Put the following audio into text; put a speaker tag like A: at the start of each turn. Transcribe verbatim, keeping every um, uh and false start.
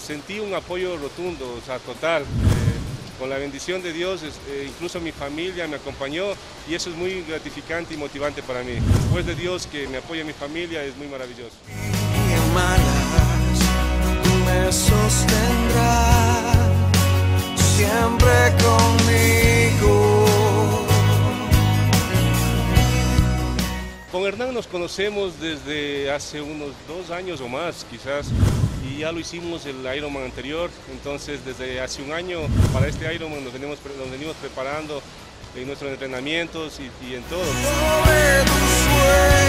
A: sentí un apoyo rotundo, o sea, total. Eh, con la bendición de Dios, eh, incluso mi familia me acompañó y eso es muy gratificante y motivante para mí. Después de Dios que me apoya mi familia es muy maravilloso.
B: Me sostendrá siempre conmigo.
A: Con Hernán nos conocemos desde hace unos dos años o más, quizás, y ya lo hicimos el Ironman anterior, entonces desde hace un año para este Ironman nos venimos, nos venimos preparando en nuestros entrenamientos y, y en todo.